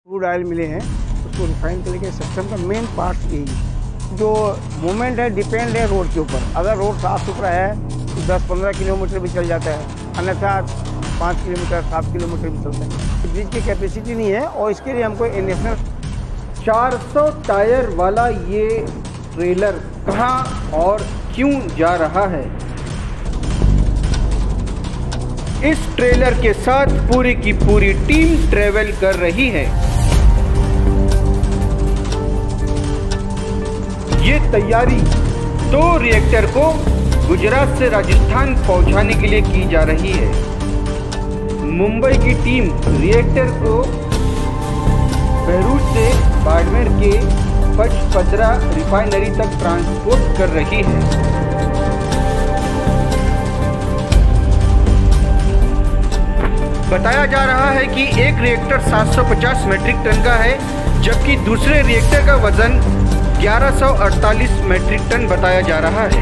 Crude oil मिले हैं उसको रिफाइन करने के सिस्टम का मेन पार्ट यही है। जो मूवमेंट है डिपेंड है रोड के ऊपर। अगर रोड साफ़ सुथरा है तो 10-15 किलोमीटर भी चल जाता है, अन्यथा 5 किलोमीटर 7 किलोमीटर भी चलता है। ब्रिज की कैपेसिटी नहीं है और इसके लिए हमको नेशनल 400 टायर वाला ये ट्रेलर कहाँ और क्यों जा रहा है? इस ट्रेलर के साथ पूरी की पूरी टीम ट्रेवल कर रही है। ये तैयारी 2 रिएक्टर को गुजरात से राजस्थान पहुंचाने के लिए की जा रही है। मुंबई की टीम रिएक्टर को भरूच से बाड़मेर के पचपदरा रिफाइनरी तक ट्रांसपोर्ट कर रही है। बताया जा रहा है कि एक रिएक्टर 750 मीट्रिक टन का है, जबकि दूसरे रिएक्टर का वजन 1148 मीट्रिक टन बताया जा रहा है।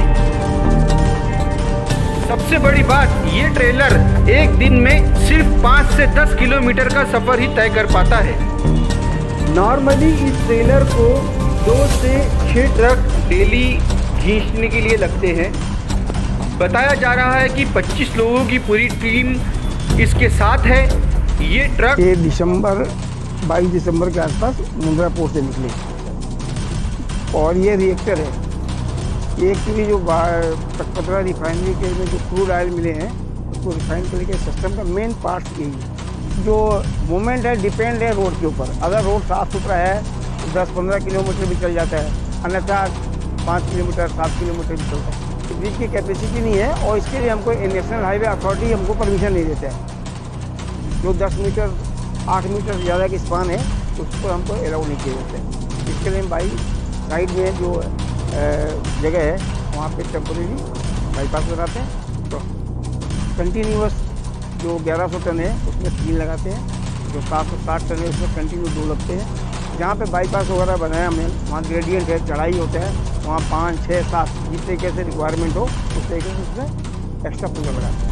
सबसे बड़ी बात, ये ट्रेलर एक दिन में सिर्फ 5 से 10 किलोमीटर का सफर ही तय कर पाता है। नॉर्मली इस ट्रेलर को 2 से 6 ट्रक डेली खींचने के लिए लगते हैं। बताया जा रहा है कि 25 लोगों की पूरी टीम इसके साथ है। ये ट्रक 22 दिसंबर के आसपास मुंद्रा पोर्ट से निकले और ये रिएक्टर है। एक्चुअली जो पचपदरा रिफाइनरी के में जो क्रूड ऑयल मिले हैं उसको रिफाइन करने के सिस्टम का मेन पार्ट यही है। जो मूवमेंट है डिपेंड है रोड के ऊपर। अगर रोड साफ़ सुथरा है तो 10-15 किलोमीटर भी चल जाता है, अन्यथा 5 किलोमीटर 7 किलोमीटर भी चलता है। ब्रिज की कैपेसिटी नहीं है और इसके लिए हमको नेशनल हाईवे अथॉरिटी हमको परमिशन नहीं देता है। जो 10 मीटर 8 मीटर ज़्यादा की स्पान है उसको हमको अलाउ नहीं किया जाता है। इसके लिए हम बाई साइड में जो जगह है वहाँ पे टेम्पोरेरी बाईपास बनाते हैं। तो कंटिन्यूस जो 1100 टन है उसमें 3 लगाते हैं, जो 760 टन है उसमें कंटिन्यू 2 लगते हैं। जहाँ पे बाईपास वगैरह बनाया हमने वहाँ ग्रेडियंट है, चढ़ाई होता है, वहाँ 5, 6, 7 जिस तरीके से रिक्वायरमेंट हो उस तरीके से उसमें एक्स्ट्रा पूरा लगाते हैं।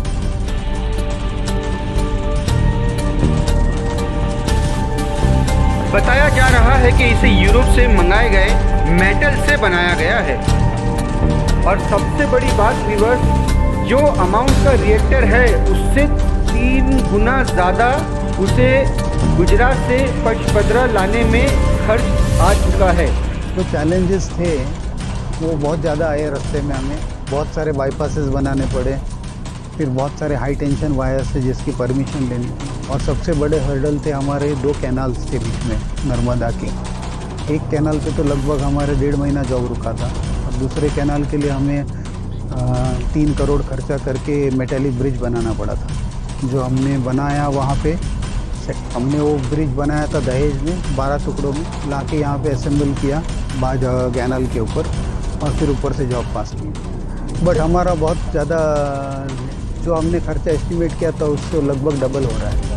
बताया जा रहा है कि इसे यूरोप से मंगाए गए मेटल से बनाया गया है। और सबसे बड़ी बात व्यूअर्स, जो अमाउंट का रिएक्टर है उससे 3 गुना ज़्यादा उसे गुजरात से पचपदरा लाने में खर्च आ चुका है। जो चैलेंजेस थे वो बहुत ज़्यादा आए रास्ते में। हमें बहुत सारे बाईपासेस बनाने पड़े, फिर बहुत सारे हाई टेंशन वायर्स थे जिसकी परमिशन लेनी थी, और सबसे बड़े हर्डल थे हमारे 2 कैनाल्स के बीच में नर्मदा के। एक कैनाल पे तो लगभग हमारे 1.5 महीना जॉब रुका था, और दूसरे कैनाल के लिए हमें 3 करोड़ खर्चा करके मेटेलिक ब्रिज बनाना पड़ा था। जो हमने बनाया वहाँ पे हमने वो ब्रिज बनाया था दहेज में 12 टुकड़ों में ला के यहाँ पे असेंबल किया बाद कैनाल के ऊपर, और फिर ऊपर से जॉब पास की। बट हमारा बहुत ज़्यादा जो हमने खर्चा एस्टिमेट किया था उससे लगभग डबल हो रहा है।